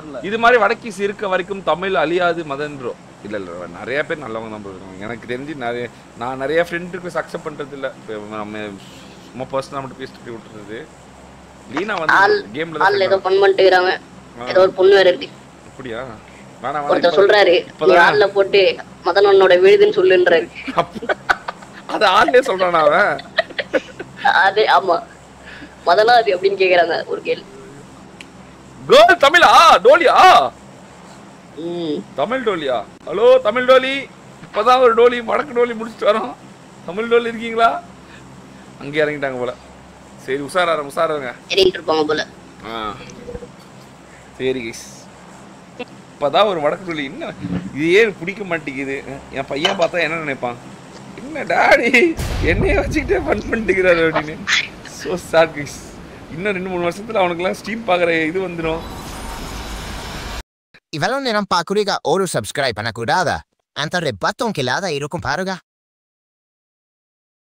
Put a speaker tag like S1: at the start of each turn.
S1: இது மாதிரி வடக்கீஸ் இருக்க வரைக்கும் தமிழ் அழியாது மதன் ப்ரோ. இல்ல நிறைய பேர் நல்லவங்க தான் இருக்காங்க. எனக்கு தெரிஞ்சு நான் நிறைய ஃப்ரெண்டுக்கு அக்செப்ட் பண்றது இல்ல. நம்ம சும்மா பர்சனலா மட்டும் பேசிட்டு விட்டுறது. லீனா வந்து கேம்ல தான்
S2: ஏதோ ஃபன் பண்ணிட்டு இருக்காங்க. ஏதோ ஒரு பொண்ணு வேற இருக்கு.
S1: அப்படியா? வேணா
S2: ஒருத்தர் சொல்றாரு நீ ஆள்ல போட்டு மதனோட விழுதுன்னு சொல்லுன்றாரு.
S1: அது ஆள்லே சொல்றானா அவன்?
S2: அது ஆமா மதனா அது எப்படின்னு கேக்குறாங்க ஒரு கேள்வி.
S1: கேர்ள் தமிழா? டோலியா? தமிழ் டோலியா? ஹலோ தமிழ் டோலி, இப்பதான் ஒரு டோலி வடக்கு டோலி முடிச்சுட்டு வரோம். தமிழ் டோலி இருக்கீங்களா? அங்கே இறங்கிட்டாங்க போல. சரி உஷாராங்க
S2: இறங்கிட்டு இருப்பாங்க போல.
S1: சரி கைஸ், இப்பதான் ஒரு வடக்கு டோலி. என்ன இது ஏன் பிடிக்க மாட்டேங்குது? என் பையன் பார்த்தா என்ன நினைப்பான்? என்ன டாடி என்னைய வச்சுக்கிட்டே ஃபன் பண்ணிட்டுக்கிறாரு அப்படின்னு. So sad guys. இன்னும் 2-3 வருஷத்துல அவனுக்குலாம் ஸ்டீம் பார்க்குற இது வந்துடும்.
S3: Ivalon eran pakuriga oru subscribe na kurada. Anta rebaton que lada irukum paruga.